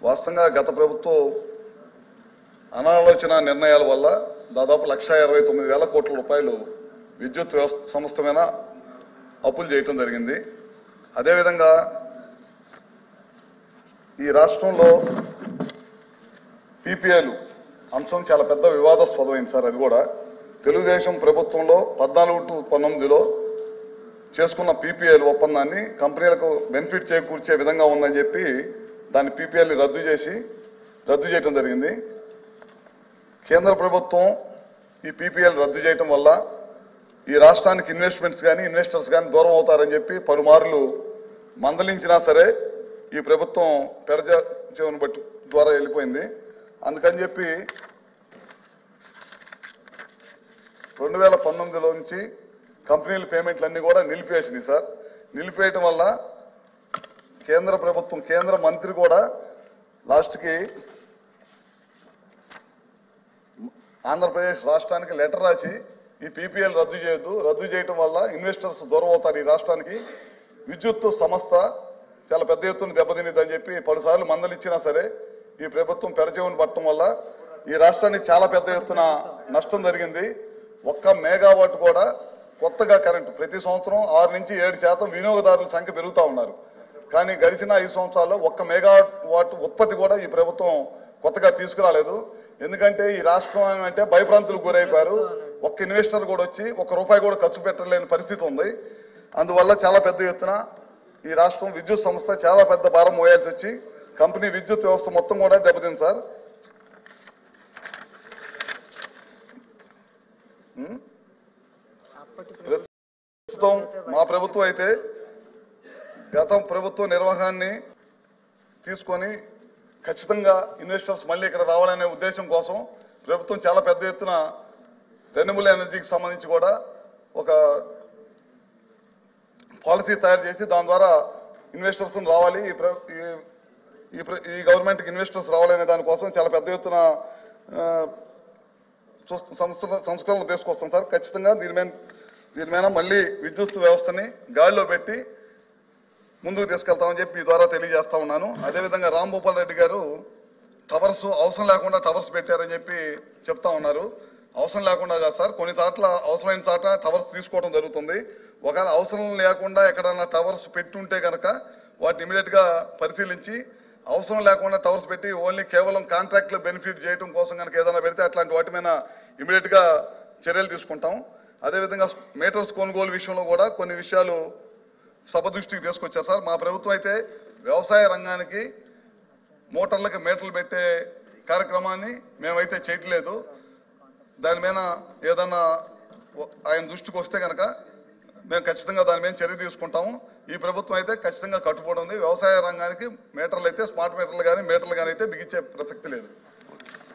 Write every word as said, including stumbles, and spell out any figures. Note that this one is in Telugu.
వాస్తవంగా గత ప్రభుత్వం అనాలోచన నిర్ణయాల వల్ల దాదాపు లక్ష ఇరవై తొమ్మిది వేల కోట్ల రూపాయలు విద్యుత్ వ్యవస్థ సంస్థ మీద అప్పులు చేయటం జరిగింది. అదేవిధంగా ఈ రాష్ట్రంలో పీపీఏలు అంశం చాలా పెద్ద వివాదాస్పదమైంది సార్. అది కూడా తెలుగుదేశం ప్రభుత్వంలో పద్నాలుగు టు పంతొమ్మిదిలో చేసుకున్న పీపీఏలు ఒప్పందాన్ని కంపెనీలకు బెనిఫిట్ చేకూర్చే విధంగా ఉందని చెప్పి దాన్ని పీపీఎల్ని రద్దు చేసి రద్దు చేయడం జరిగింది. కేంద్ర ప్రభుత్వం ఈ పీపీఎల్ రద్దు చేయటం వల్ల ఈ రాష్ట్రానికి ఇన్వెస్ట్మెంట్స్ కానీ ఇన్వెస్టర్స్ కానీ దూరం అవుతారని చెప్పి పలుమార్లు మందలించినా సరే ఈ ప్రభుత్వం పెడచెవిన బట్టి ద్వారా వెళ్ళిపోయింది. అందుకని చెప్పి రెండు వేల పంతొమ్మిదిలో నుంచి కంపెనీల పేమెంట్లన్నీ కూడా నిలిపేసినాయి సార్. నిలిపేయటం వల్ల కేంద్ర ప్రభుత్వం కేంద్ర మంత్రి కూడా లాస్ట్కి ఆంధ్రప్రదేశ్ రాష్ట్రానికి లెటర్ రాసి ఈ పీపీఎల్ రద్దు చేయొద్దు, రద్దు చేయటం వల్ల ఇన్వెస్టర్స్ దూరం అవుతారు, ఈ రాష్ట్రానికి విద్యుత్ సంస్థ చాలా పెద్ద ఎత్తున దెబ్బతినిద్దని చెప్పి పలుసార్లు మందలిచ్చినా సరే ఈ ప్రభుత్వం పెడచెవిన పట్టడం వల్ల ఈ రాష్ట్రానికి చాలా పెద్ద ఎత్తున నష్టం జరిగింది. ఒక్క మెగావాట్ కూడా కొత్తగా కరెంటు ప్రతి సంవత్సరం ఆరు నుంచి ఏడు శాతం వినియోగదారుల సంఖ్య పెరుగుతూ ఉన్నారు. కానీ గడిచిన ఐదు సంవత్సరాల్లో ఒక్క మెగావాట్ ఉత్పత్తి కూడా ఈ ప్రభుత్వం కొత్తగా తీసుకురాలేదు. ఎందుకంటే ఈ రాష్ట్రం అంటే భయభ్రాంతులకు గురైపోయారు. ఒక్క ఇన్వెస్టర్ కూడా వచ్చి ఒక్క రూపాయి కూడా ఖర్చు పెట్టలేని పరిస్థితి ఉంది. అందువల్ల చాలా పెద్ద ఎత్తున ఈ రాష్ట్రం విద్యుత్ సంస్థ చాలా పెద్ద భారం మోయాల్సి వచ్చి కంపెనీ విద్యుత్ వ్యవస్థ మొత్తం కూడా దెబ్బతింది సార్. ప్రస్తుతం మా ప్రభుత్వం అయితే గత ప్రభుత్వ నిర్వహణని తీసుకొని ఖచ్చితంగా ఇన్వెస్టర్స్ మళ్ళీ ఇక్కడ రావాలనే ఉద్దేశం కోసం ప్రభుత్వం చాలా పెద్ద ఎత్తున రెన్యూబుల్ ఎనర్జీకి సంబంధించి కూడా ఒక పాలసీ తయారు చేసి దాని ద్వారా ఇన్వెస్టర్స్ రావాలి, ఈ ఈ గవర్నమెంట్కి ఇన్వెస్టర్స్ రావాలనే దానికోసం చాలా పెద్ద ఎత్తున సంస్కరణలు తీసుకొస్తాం సార్. ఖచ్చితంగా దీని మీద దీని మీద మళ్ళీ విద్యుత్ వ్యవస్థని గాడిలో పెట్టి ముందుకు తీసుకెళ్తామని చెప్పి ఈ ద్వారా తెలియజేస్తా ఉన్నాను. అదేవిధంగా రాంభూపాల్ రెడ్డి గారు టవర్స్ అవసరం లేకుండా టవర్స్ పెట్టారని చెప్పి చెప్తా ఉన్నారు. అవసరం లేకుండా కాదు సార్, కొన్ని చోట్ల అవసరమైన చోట టవర్స్ తీసుకోవడం జరుగుతుంది. ఒకవేళ అవసరం లేకుండా ఎక్కడన్నా టవర్స్ పెట్టుంటే కనుక వాటిని ఇమీడియట్గా పరిశీలించి అవసరం లేకుండా టవర్స్ పెట్టి ఓన్లీ కేవలం కాంట్రాక్ట్లో బెనిఫిట్ చేయడం కోసం కనుక ఏదైనా పెడితే అట్లాంటి వాటి మీద ఇమీడియట్గా చర్యలు తీసుకుంటాం. అదేవిధంగా మీటర్స్ కొనుగోలు విషయంలో కూడా కొన్ని విషయాలు సభ దృష్టికి తీసుకొచ్చారు సార్. మా ప్రభుత్వం అయితే వ్యవసాయ రంగానికి మోటార్లకి మీటర్లు పెట్టే కార్యక్రమాన్ని మేమైతే చేయట్లేదు. దాని మీద ఏదన్నా ఆయన దృష్టికి వస్తే కనుక మేము ఖచ్చితంగా దాని మీద చర్య తీసుకుంటాము. ఈ ప్రభుత్వం అయితే ఖచ్చితంగా కట్టుబడి ఉంది. వ్యవసాయ రంగానికి మీటర్లు అయితే స్మార్ట్ మీటర్లు కానీ మీటర్లు కానీ అయితే బిగించే ప్రసక్తి లేదు.